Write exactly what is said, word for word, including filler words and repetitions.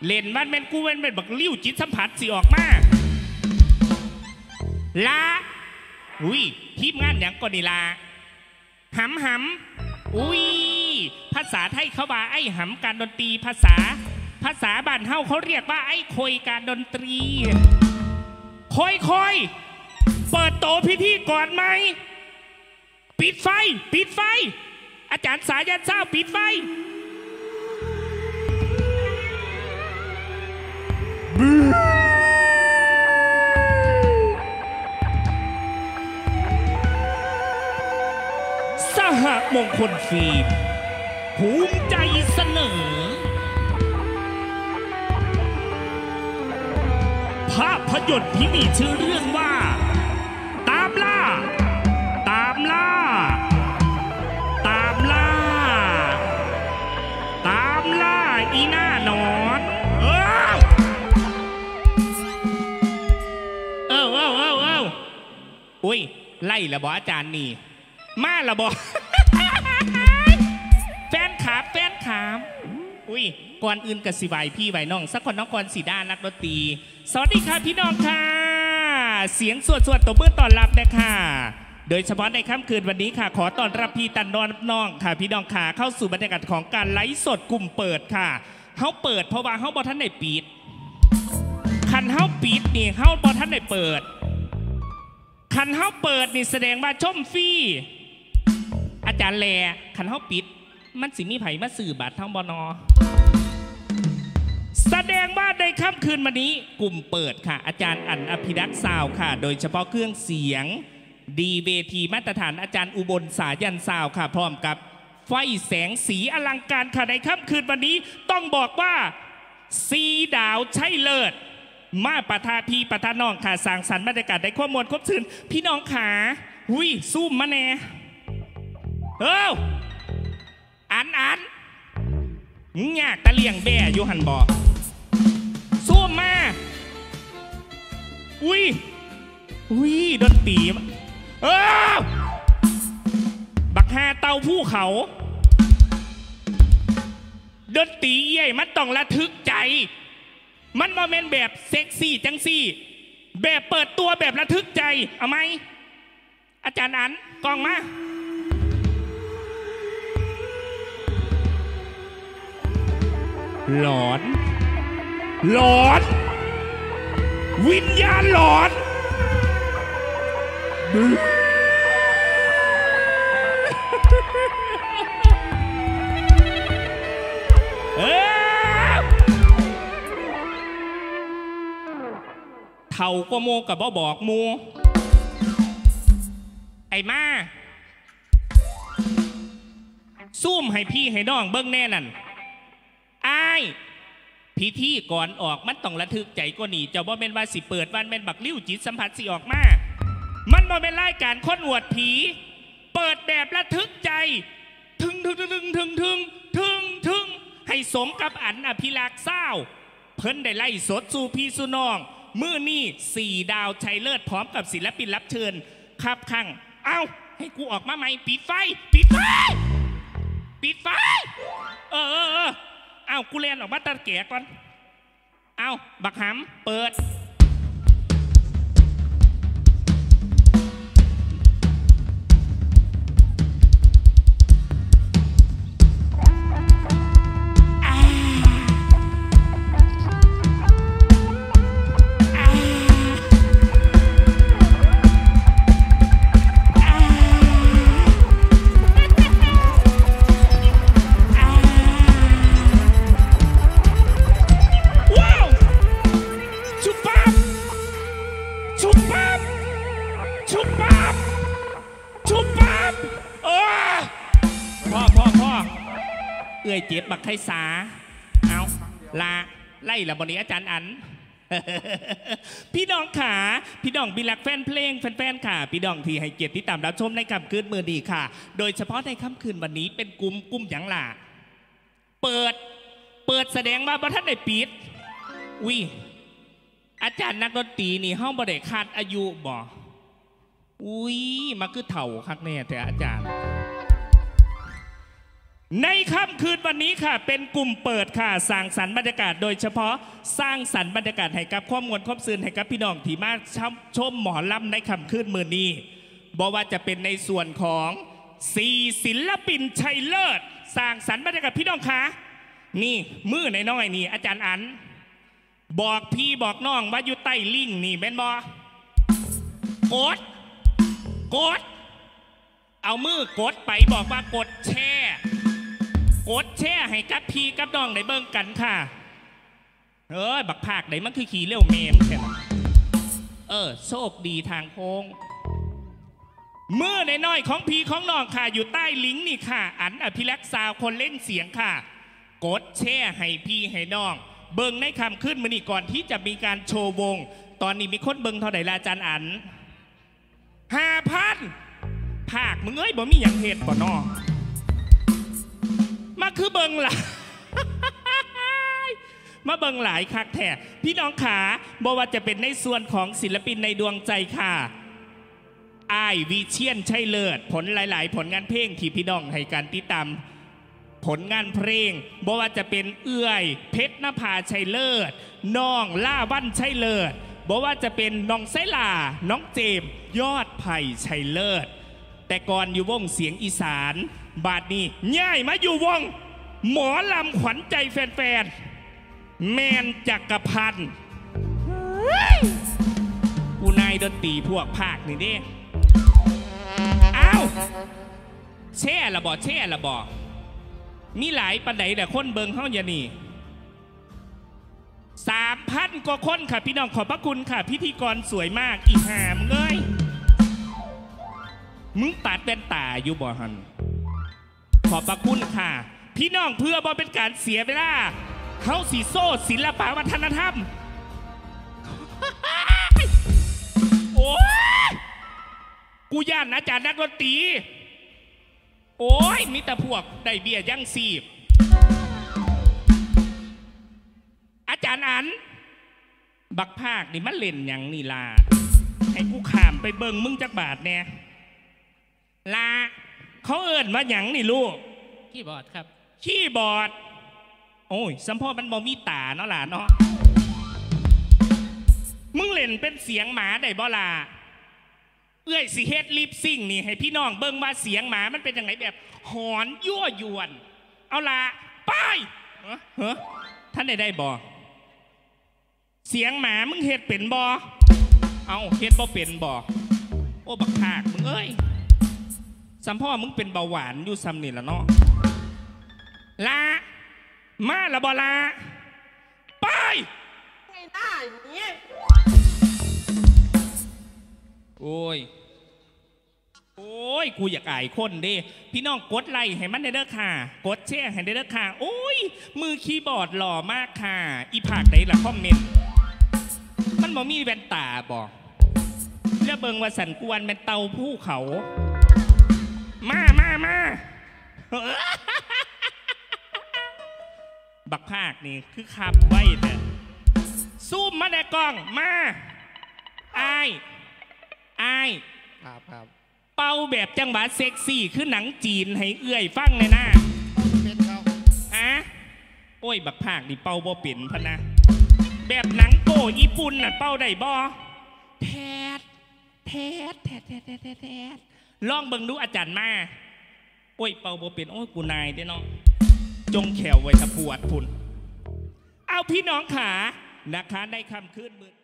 เล่นวันแม่นกูเว้นเป็นบักลิ้วจิตสัมผัสสิออกมาละอุ้ยทีมงานอย่างก่อนนี่ละหำหำอุ้ยภาษาไทยเขาว่าไอ้หำการดนตรีภาษาภาษาบ้านเฮาเขาเรียกว่าไอ้คอยการดนตรีคอยคอยเปิดโตพิธีก่อนไหมปิดไฟปิดไฟอาจารย์สายันเศร้าปิดไฟสหมงคลฟิล์มภูมิใจเสนอภาพยนตร์ที่มีชื่อเรื่องว่าตามล่าตามล่าตามล่าตามล่าอีหน้านอนเออเออเออเออเอออุ้ยไล่ละบออาจารย์นี่มาละบอแฟนขาแฟนขาอุ้ยก่อนอื่นกับสิไหวพี่ไหวน้องสักคนน้องก่อนสีด้านนักดนตรีสวัสดีค่ะพี่น้องค่ะเสียงสวดสวดตบมือต้อนรับนะคะโดยเฉพาะในค่ำคืนวันนี้ค่ะขอต้อนรับพี่ตันนอนน้องค่ะพี่น้องค่ะเข้าสู่บรรยากาศของการไลฟ์สดกลุ่มเปิดค่ะเฮาเปิดเพราะว่าเฮาบอท่านได้ปิดคันเฮาปิดนี่เฮาบอท่านได้เปิดคันเฮาเปิดนี่แสดงว่าชมฟรีอาจารย์แลคันเฮาปิดมันสิมีไผมาสื่อบัตรทั้งบนอแสดงว่าในค่ำคืนวันนี้กลุ่มเปิดค่ะอาจารย์อั๋นอภิรักษ์ซาวค่ะโดยเฉพาะเครื่องเสียงดีเวทีมาตรฐานอาจารย์อุบลสายันซาวค่ะพร้อมกับไฟแสงสีอลังการค่ะในค่ำคืนวันนี้ต้องบอกว่าสีดาวใช่เลิศมาปะทาพีปะทาน้องค่ะสร้างสรรค์บรรยากาศได้ข้อมูลครบถ้วนพี่น้องขาหุยซูมมาแน่เอ้าอันอันยากตะเลียงแบ่อยู่หันบอกซูมมาอุ้ยอุ้ยดนตรีเออบักฮาเตาผู้เขาดนตรีใหญ่มันต้องระทึกใจมันมาเป็นแบบเซ็กซี่จังซี่แบบเปิดตัวแบบระทึกใจเอาไหมอาจารย์อันกองมาหลอนหลอนวิญญาณหลอนเออเท่าก็โมกับบ่บอกโมไอ้มาซุ่มให้พี่ให้น้องเบิ้งแน่นั่นไอ้พิธีก่อนออกมันต้องระทึกใจก็หนีเจ้าบ่เป็นว่าสิเปิดวันเป็นบักลิ้วจิตสัมผัสสิออกมามันบ่เป็นรายการค้นอวดผีเปิดแบบระทึกใจถึงถึงถึงถึงถึงถึงถึงถึงให้สมกับอั๋นอภิรักษ์เศร้าเพิ่นได้ไล่สดสู่พี่สู่น้องมื้อนี้สี่ดาวชัยเลิศพร้อมกับศิลปินรับเชิญครับข้างเอ้าให้กูออกมาใหม่ปิดไฟปิดไฟปิดไฟเออเออเออเอากูเรียนออกมาตะแก่ก่อนเอาบักหำเปิดเอื้อยเจ็บบักไข่สาเอาลาไล่ละบนี้อาจารย์อัน พี่น้องขาพี่น้องบิลักแฟนเพลงแฟนๆค่ะพี่น้องที่ให้เกียรติที่ตามรับชมในค่ำคืนมือดีค่ะโดยเฉพาะในค่ำคืนวันนี้เป็นกลุ่มกลุ่มอย่างล่ะเปิดเปิดแสดงว่าพระท่านได้ปิดอุ้ยอาจารย์นักดนตรีนี่ห้องบริคาดอายุบ่อุ้ยมาคือเถ่าคักแน่แต่อาจารย์ในค่ำคืนวันนี้ค่ะเป็นกลุ่มเปิดค่ะสร้างสรรค์บรรยากาศโดยเฉพาะสร้างสรรค์บรรยากาศให้กับความมวลความซื่นให้กับพี่น้องที่มาชมหมอลำในค่ำคืนมื้อนี้บอกว่าจะเป็นในส่วนของสี่ศิลปินชัยเลิศสร้างสรรค์บรรยากาศพี่น้องคะนี่มือน้อยๆนี่อาจารย์อันบอกพี่บอกน้องว่าอยู่ใต้ลิงนี่แม่นบอกดกดเอามือกดไปบอกว่ากดแช่กดแช่ให้กับพี่กับน้องในเบิ้งกันค่ะเออบักภาคไหนมันคือขี่เร็วเมมแค่นั้นเออโชคดีทางโค้งมือน้อยๆของพี่ของน้องค่ะอยู่ใต้ลิงนี่ค่ะอันอภิรักษ์สาวคนเล่นเสียงค่ะกดแช่ให้พี่ให้น้องเบิ้งในคำขึ้นมานี่ก่อนที่จะมีการโชว์วงตอนนี้มีคนเบิ้งเท่าไหร่ละอาจารย์อันห้าพันภาคมึงเอ้ยบ่มีอย่างเหตุบ่นอมาคือเบิ้งล่ะ มาเบิ้งหลายคักแท้พี่น้องขาบอกว่าจะเป็นในส่วนของศิลปินในดวงใจค่ะไอวิเชียนชัยเลิศผลหลายๆผลงานเพลงที่พี่น้องให้การติดตามผลงานเพลงบอกว่าจะเป็นเอื้อยเพชรนภาชัยเลิศน้องล่าวันชัยเลิศบอกว่าจะเป็นน้องไซลาน้องเจมยอดไผ่ชัยเลิศแต่ก่อนอยู่วงเสียงอีสานบาดนี้ย่ายมาอยู่วงหมอลำขวัญใจแฟนๆแมนจักรพันธ์กูนายดนตรีพวกภาคนี่ดิอ้าวแช่ละบ่แช่ละบ่มีหลายปันไดแต่คนเบิงเขาอย่านี่สามพันกว่าคนค่ะพี่น้องขอบพระคุณค่ะพิธีกรสวยมากอีหามเงยมึงตัดเป็นตาอยู่บ่ฮันขอบพระคุณค่ะพี่น้องเพื่อบ่เป็นการเสียเวลาเขาสีโซ่ศิลปะวัฒนธรรมโอ้ยกูย่านอาจารย์นักดนตรีโอ้ยมิตรพวกได้เบี้ยยั่งซีบอาจารย์อันบักภาคนี่มันเล่นอย่างนี่ลาให้กูขามไปเบิงมึงจักบาทแน่ลาเขาเอิ้นว่าอย่างนี่ลูกคีย์บอร์ดครับคีย์บอร์ดโอ้ยสัมพ่อมันบ่มีตาเนาะล่ะเนาะมึงเล่นเป็นเสียงหมาได้บ่ล่ะเอื้อยสิเฮ็ดลิปซิ่งนี่ให้พี่น้องเบิ่งว่าเสียงหมามันเป็นยังไงแบบหอนยั่วยวนเอาล่ะไปเฮ้อท่านได้ได้บ่เสียงหมามึงเฮ็ดเป็นบ่เอาเฮ็ดบ่เป็นบ่โอ้บักภาคมึงเอ้ยสัมพ่อมึงเป็นเบาหวานอยู่ซ้ำนี่ละเนาะละมาละบ่ละไปไงได้อย่างนี้โอ้ยโอ้ยกูอยากอายคนดิพี่น้องกดไลค์ให้มันได้เด้อค่ะกดแชร์ให้ได้เด้อค่ะโอ้ยมือคีย์บอร์ดหล่อมากค่ะอีผากไหนล่ะคอมเมนต์มันบ่มีแว่นตาบอกแล้วเบิงว่าสันกวนเป็นเตาผู้เขามามามาบักภาคนี่คือขับไว้แต่ซูมมาในกล้องมาไอ้ไอ้ครับครับเป่าแบบจังหวะเซ็กซี่คือหนังจีนให้เอื้อยฟังเลยนะเป็นเขาอะโอ้ยบักภาคนี่เป่าบ่เป็นพะนะแบบหนังโก้ญี่ปุ่นน่ะเป่าได้บ่แทดแทดแทดแทดแทดแทดลองเบิ่งดูอาจารย์มาโอ้ยเป่าบ่เป็นโอ้ยกูนายเด้เนาะจงแขวไว้ตะปวดพุ่นเอาพี่น้องขานะคะได้คำขึ้นมือ